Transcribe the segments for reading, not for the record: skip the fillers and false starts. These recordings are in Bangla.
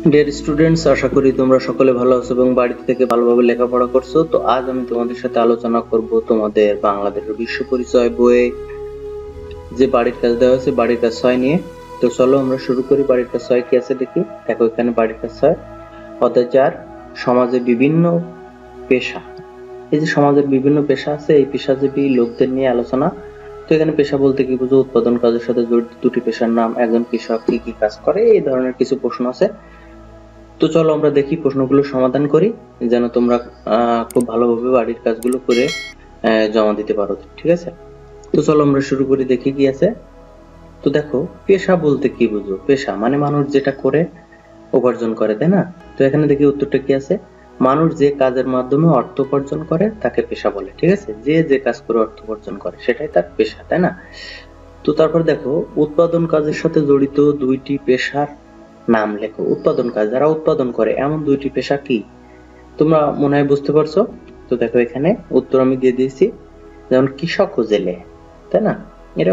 ডিয়ার স্টুডেন্টস, আশা করি তোমরা সকলে ভালো আছো এবং বাড়িতে থেকে ভালোভাবে লেখাপড়া করছো। তো আজ আমি তোমাদের সাথে আলোচনা করব তোমাদের বাংলাদেশের বিশ্ব পরিচয় বইয়ে যে বাড়ির কাজ দেওয়া হয়েছে বাড়ির কাজ 6 নিয়ে। তো চলো আমরা শুরু করি। বাড়ির কাজ 6 কি আছে দেখি। দেখো এখানে বাড়ির কাজ 6 অধ্যায় 4 সমাজে বিভিন্ন পেশা। এই যে সমাজের বিভিন্ন পেশা আছে, এই পেশাজীবী লোকদের নিয়ে আলোচনা। তো এখানে পেশা বলতে কি বুঝো? উৎপাদন কাজের সাথে জড়িত দুটি পেশার নাম, একজন কৃষক কি কি কাজ করে, এই ধরনের কিছু প্রশ্ন আছে। তো চলো আমরা দেখি প্রশ্নগুলো সমাধান করি, যেন তোমরা খুব ভালোভাবে বাড়ির কাজগুলো করে জমা দিতে পারো। ঠিক আছে, তো চলো আমরা শুরু করি, দেখি কি আছে। তো দেখো, পেশা বলতে কি বুঝো? পেশা মানে মানুষ যেটা করে উপার্জন করে, তাই না? তো এখানে দেখি উত্তরটা কি আছে। মানুষ যে কাজের মাধ্যমে অর্থ উপার্জন করে তাকে পেশা বলে। ঠিক আছে, যে যে কাজ করে অর্থ উপার্জন করে সেটাই তার পেশা, তাই না? তো তারপর দেখো, উৎপাদন কাজের সাথে জড়িত দুইটি পেশার নাম লেখো। উৎপাদন কাজ, যারা উৎপাদন করে এমন দুইটি পেশা কি? তোমরা মনে হয় বুঝতে পারছো। তো দেখো এখানে উত্তর আমি দিয়ে দিয়েছি, যেমন কৃষক ও জেলে, তাই না? এরা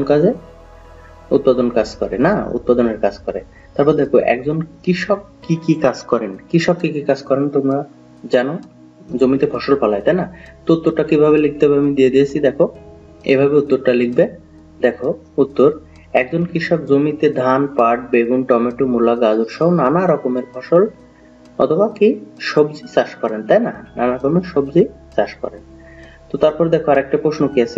উৎপাদন কাজ করে না, উৎপাদনের কাজ করে। তারপর দেখো, একজন কৃষক কি কি কাজ করেন। কৃষক কি কি কাজ করেন তোমরা জানো? জমিতে ফসল ফলায়, তাই না? তো উত্তরটা কিভাবে লিখতে হবে আমি দিয়ে দিয়েছি, দেখো এভাবে উত্তরটা লিখবে। দেখো উত্তর, একজন কৃষক জমিতে ধান, পাট, বেগুন, টমেটো, মূলা, গাজর সহ নানা রকমের ফসল অথবা কি সবজি চাষ করেন, তাই না? নানা রকমের সবজি চাষ করেন। তো তারপর দেখো আরেকটা প্রশ্ন কি আছে,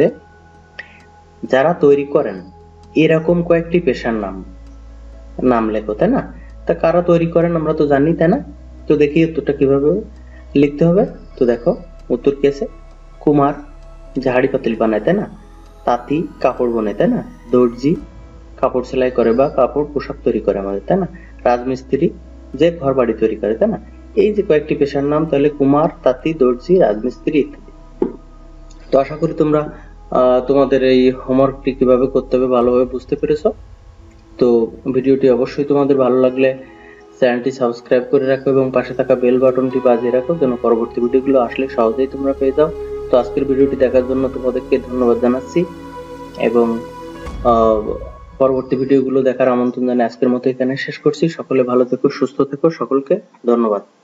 যারা তৈরি করেন এরকম কয়েকটি পেশার নাম লেখো, তাই না? তা কারা তৈরি করেন আমরা তো জানি, তাই না? তো দেখি উত্তরটা কিভাবে লিখতে হবে। তো দেখো উত্তর কি আছে, কুমার ঝাড়ি পাতিল বানায়, তাই না? তাঁতি কাপড় বোনে, তাই না? দর্জি কাপড় সেলাই করে বা কাপড় পোশাক তৈরি করে আমাদের, তাই না? রাজমিস্ত্রি যে ঘর বাড়ি তৈরি করে, তাই না? এই যে কয়েকটি পেশার নাম, তাহলে কুমার, তাঁতি, দর্জি, রাজমিস্ত্রি ইত্যাদি। তো আশা করি তোমরা তোমাদের এই হোমওয়ার্কটি কিভাবে করতে হবে ভালোভাবে বুঝতে পেরেছো। তো ভিডিওটি অবশ্যই তোমাদের ভালো লাগলে চ্যানেলটি সাবস্ক্রাইব করে রাখো এবং পাশে থাকা বেল বাটনটি বাজিয়ে রাখো, যেন পরবর্তী ভিডিওগুলো আসলে সহজেই তোমরা পেয়ে যাও। তো আজকের ভিডিওটি দেখার জন্য তোমাদেরকে ধন্যবাদ জানাচ্ছি এবং পরবর্তী ভিডিওগুলো দেখার আমন্ত্রণ জানিয়ে আজকের মতো এখানে শেষ করছি। সকলে ভালো থেকো, সুস্থ থেকো, সকলকে ধন্যবাদ।